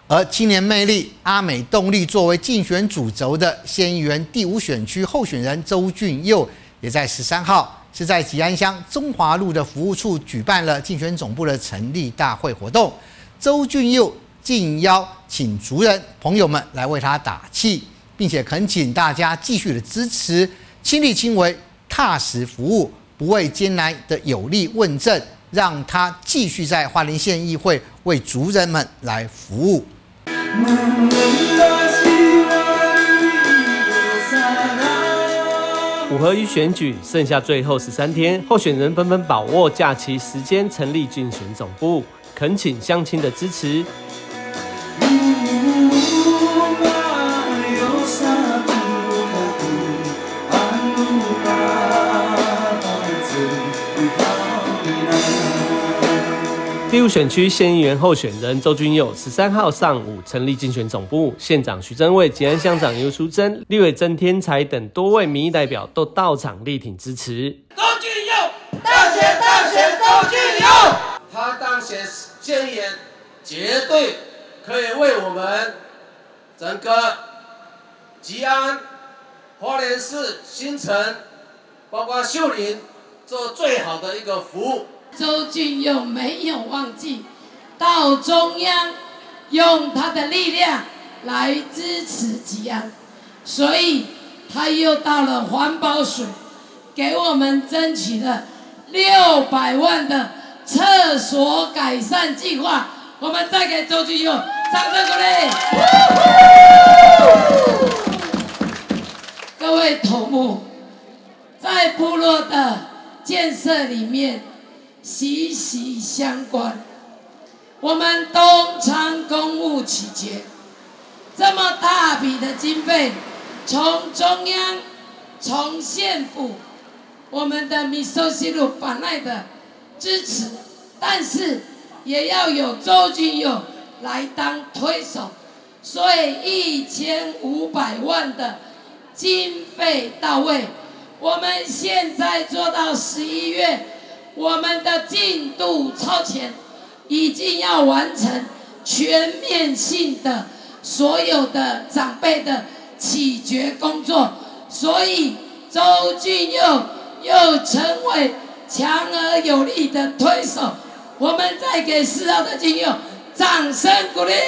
而青年魅力、阿美动力作为竞选主轴的县议员第5选区候选人周俊佑，也在13号是在吉安乡中华路的服务处举办了竞选总部的成立大会活动。周俊佑竟邀请族人朋友们来为他打气，并且恳请大家继续的支持，亲力亲为、踏实服务，不畏艰难的有力问政，让他继续在花莲县议会为族人们来服务。 5合1选举剩下最后13天，候选人纷纷把握假期时间成立竞选总部，恳请乡亲的支持。第5选区县议员候选人周俊佑13号上午成立竞选总部，县长徐榛蔚、吉安乡长游淑珍、立委曾天才等多位民意代表都到场力挺支持。 周俊佑当选周俊佑，他当选县议员绝对可以为我们整个吉安、花莲市、新城，包括秀林做最好的一个服务。 周俊佑没有忘记到中央用他的力量来支持吉安，所以他又到了环保水，给我们争取了600万的厕所改善计划。我们再给周俊佑掌声鼓励。各位头目，在部落的建设里面息息相关。我们东昌公务起决，这么大笔的经费，从中央、从县府、我们的米索西鲁板奈的支持，但是也要有周俊佑来当推手，所以1500万的经费到位。我们现在做到11月。我们的进度超前，已经要完成全面性的所有的长辈的起决工作，所以周俊佑又成为强而有力的推手。我们再给4号的俊佑掌声鼓励。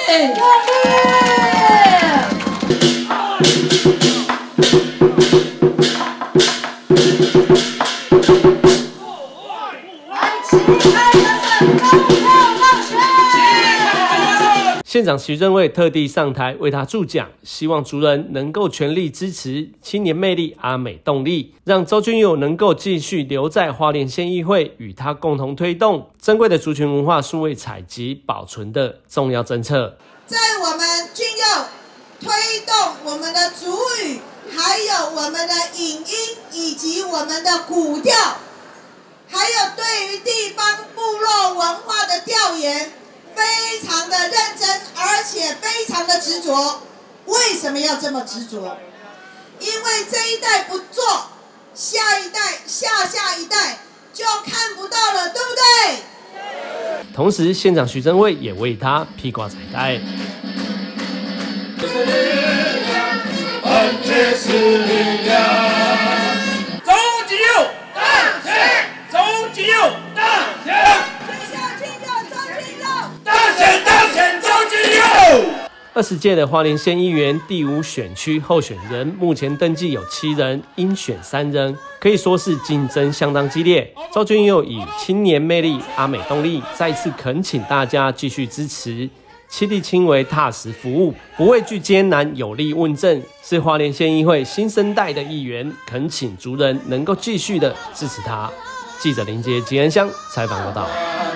县长徐榛蔚特地上台为他助讲，希望族人能够全力支持青年魅力、阿美动力，让周俊佑能够继续留在花莲县议会，与他共同推动珍贵的族群文化数位采集保存的重要政策。 在我们俊佑推动我们的族语，还有我们的影音以及我们的古调，还有对于地方部落文化的调研，非常的认真，而且非常的执着。为什么要这么执着？因为这一代不做，下一代、下一代就看不到了，对不对？ 同时，县长徐榛蔚也为他披挂彩带。 周俊佑当选，周俊佑当选。 20届的花莲县议员第5选区候选人，目前登记有7人，应选3人，可以说是竞争相当激烈。周俊佑以青年魅力、阿美动力，再次恳请大家继续支持，亲力亲为、踏实服务，不畏惧艰难，有力问政，是花莲县议会新生代的议员，恳请族人能够继续的支持他。记者林杰吉安乡采访报道。